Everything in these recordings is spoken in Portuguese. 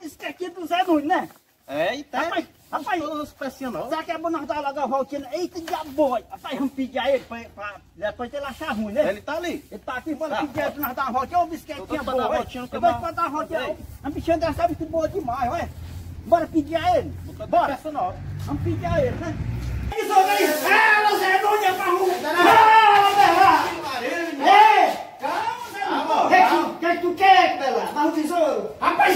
bicicletinha do Zé Nunes, né? É, e tá. Rapaz, os pecinhos não. será que é bom nós dar logo a voltinha? Eita, diabo boi! Rapaz, vamos pedir a ele pra depois ele achar ruim, né? Ele tá ali. Ele tá aqui, bora pedir a ele pra nós dar uma voltinha. Ô, bicicletinha boa, dar hein? voltinha, Eu vou pra dar uma voltinha. A bichinha dessa é muito boa demais, olha. Bora pedir a ele. Bora. Vamos pedir a ele, né? Fala, Zé Nunes, é pra rua! Ei! Calma, Zé Nunes! O que tu quer, Bela? Dá um tesouro! Rapaz,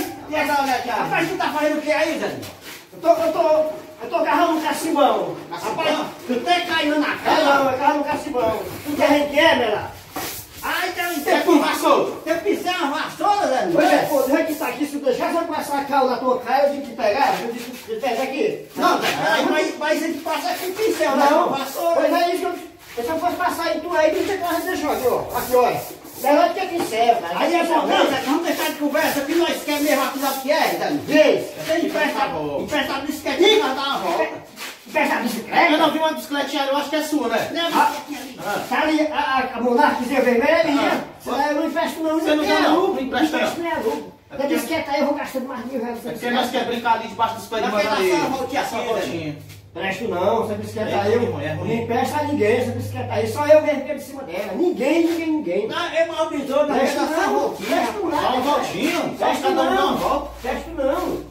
tu tá fazendo o que aí, Zé Nunes? Eu tô agarrando um cacimbão. Rapaz, tu até caindo na cara. Não, agarrando um cacimbão. Tu que a gente é, Bela? Ai, tem vassoura. Tem que pisar uma vassoura, Zé Nunes? Pois é, pô, deixa que tá aqui. Se deixar você passar a cal na tua cara, eu tenho que pegar. Eu tenho que pegar aqui. Não, mas a gente passa aqui com pincel, não. Vassoura. Pois é isso que eu... Se eu fosse passar em tu aí, você deixou aqui, ó. Aqui, olha. Melhor que é pincel, cara. Aí é bom, não, Zé, vamos deixar de conversa, que nós queremos mesmo aqui sabe o que é, Zé Nunes? Tem emprestar bicicleta e nós dar uma volta. Emprestar bicicleta? Eu não vi uma bicicletinha ali, eu acho que é sua, né? Não é a bicicletinha ali. Tá ali a monarquezinha vermelha, eu não empresto não. Você não dá não? Não empresta não. Não é lucro. A bicicleta aí eu vou gastando mais mil reais. É porque nós queremos brincar ali debaixo dos pés de mandar só uma voltinha. Presto não, essa bicicleta aí, eu não empresta a ninguém, essa bicicleta aí, só eu mesmo que é de cima dela. Ninguém. Não, é mal besouro, não é só uma voltinha. Presto não. Só uma voltinha? Presto não. Presto não.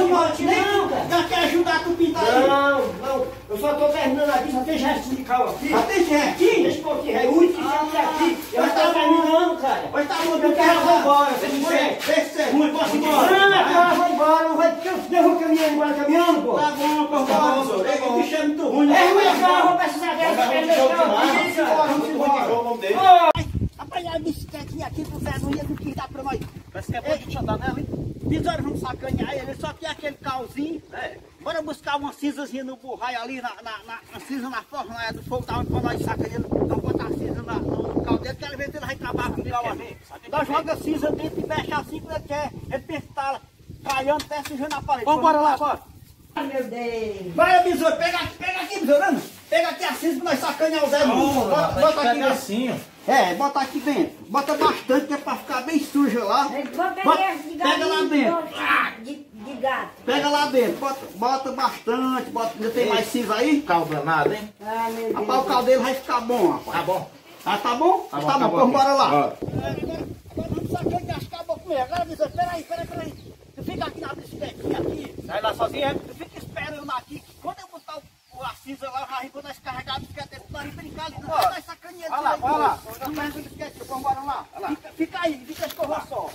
Não, dá que ajudar tu pintar aí. Não, eu só tô terminando aqui, só tem gesto de cal aqui. Só tem gestinho? Deixa um pouquinho, é o único que tem aqui. Eu tô terminando, cara. Pois tá bom, eu quero, eu vou embora. Deixa ser ruim, posso ir embora. Não, eu vou embora, não vai, porque eu vou caminhando embora caminhando, pô. Tá bom, o bicho é muito ruim. É ruim, eu vou precisar dessa. Vamos embora. Rapaz, a bicicletinha aqui pro Zé Nunes do que dá pra nós. Parece que é bom de te andar nela, hein? Tesouro, vamos sacanear ele, só tem aquele calzinho. Bora buscar uma cinzazinha no burraio ali, na cinza na fornalha do fogo, pra nós sacanear. Vamos botar a cinza no cal dele, quero ver se ele vai acabar com o cal ali. Nós joga a cinza dentro e mexe assim que ele quer. Ele pensa caiando, até sujando na parede. Vamos bora lá, bora. Ai, meu Deus. Vai, besouro, pega aqui, besourando. Pega aqui a cinza pra nós sacanear o Zé Nunes. Bota aqui assim, ó. Bota aqui dentro. Bota bastante, que é pra ficar bem suja lá. Pega lá dentro. De gato. Pega lá dentro. Bota bastante. Ainda tem mais cinza aí? Caldo danado, hein? Ah, meu Deus. Rapaz, o caldo dele vai ficar bom, rapaz. Tá bom. Ah, tá bom? Tá bom, então bora lá. Agora vamos sacar e acabou comigo. Agora, Visor, peraí. Tu fica aqui na bicicletinha aqui. Vai lá sozinho, é? Tu fica esperando aqui. Quando eu botar a cinza lá, quando nós carregar a bicicleta, nós brincar ali. Não vai sacaneando. Vai lá. Não vai essa bicicletinha, vamos embora lá. Fica aí, fica escorrendo só.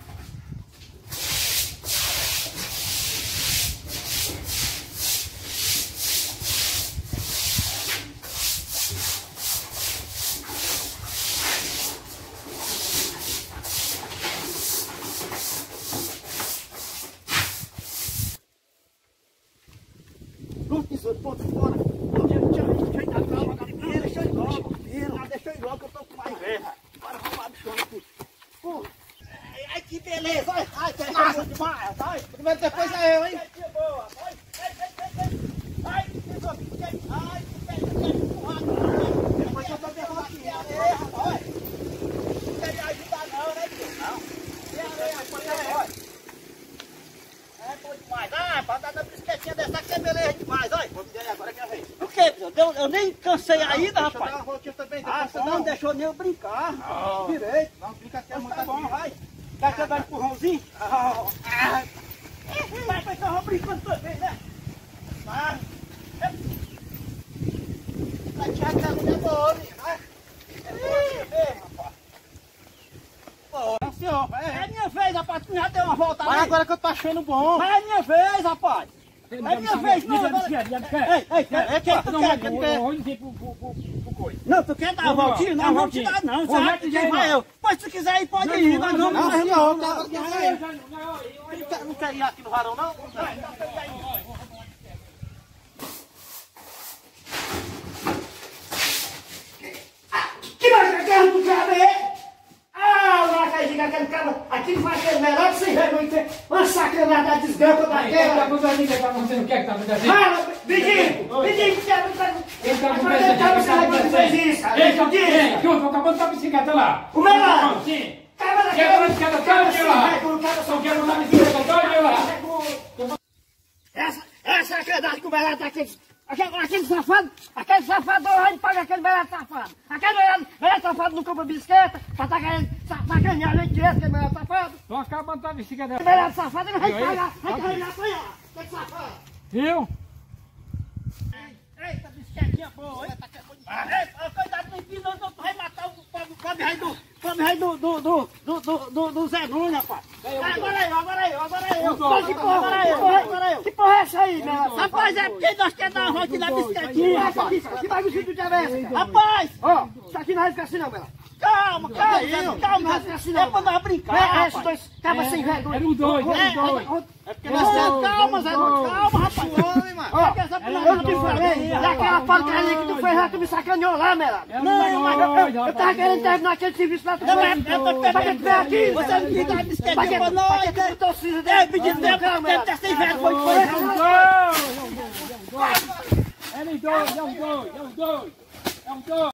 Pronto, fora. Deixa eu ir na calma, deixa eu ir logo, que eu tô com mais verba. Bora roubar a bichona aqui. Ai, que beleza, olha. Ai, que massa demais, ai. Primeiro depois é eu, hein? Que boa, ai, que tesouro, ai, que empurrado. Depois eu tô derrubando aqui, rapaz. Não queria ajudar não, né, tio? Não. Olha. É bom demais. Pra andar na bicicletinha dessa aqui é beleza demais, olha. Agora que é a vez. O que, eu nem cansei ainda, rapaz. Deixa eu dar uma voltinha também. Você não deixou nem eu brincar. Direito. Não, fica aqui, Tá bom, vai. Quer que eu dar um empurrãozinho? Vai que eu vou brincando também, né? Vai. Vai tirar aquela minha boa, vai. É boa mesmo, rapaz. Pô, senhor, é minha vez, rapaz. Tu já deu uma volta ali. Mas agora que eu tô achando bom. Mas é minha vez, rapaz. É minha vez, não. Ei, quem tu quer? Não, tu quer dar a voltinha? Não, não te dá não. Quem vai eu? Pois se tu quiser ir, pode ir. Nós vamos. Não, senhor. Não quer ir aqui no varão, não? Que mais quer tu quer ver? Lá cai de aquele cara, aqui vai ter melhor que sem vergonha, uma sacanagem da desgrampa daquela. O que está acontecendo? O que é que está acontecendo? Fala, Vidinho, que é Ele está acontecendo. Ei, junto, acabou de bicicleta lá. Como é lá? Sim. Acaba Quebra a bicicleta, todo dia lá. Só quebra a bicicleta, todo dia lá. velho aquele safado, aquele safado, a gente paga aquele velho safado. Aquele velho safado não compra bicicleta, pra tá querendo sacanear a gente direto, aquele velho safado. Tô acabando a bicicleta. Aquele velho safado, ele vai pagar, vai carregar apanhar, aquele safado. Viu? Eita, bicicletinha boa, hein? Cuidado, não empina, não, tu vai matar o pobre rei do Zé Bruno, rapaz. Agora eu. Que porra é essa aí, meu rapaz? Rapaz, é porque nós queremos dar uma volta na bicicletinha, rapaz. Que bagulho tu já vê, rapaz? Ó, isso aqui não vai ficar assim não, meu. Calma, não vai ficar assim não. É pra nós brincar, esses dois cabas sem vergonha. Era o dois. É porque nós temos calma, Zé Bruno, calma, rapaz. Eu não te falei, daquela porcaria que tu fez lá, tu me sacaneou lá, Mela. Não, eu tava querendo terminar aquele serviço lá, tu foi pra que tu veio aqui. Você não quis dar a bicicletinha pra nós, pra que tu torcida dele, pedindo tempo, deve ter sem vergonha. É os dois.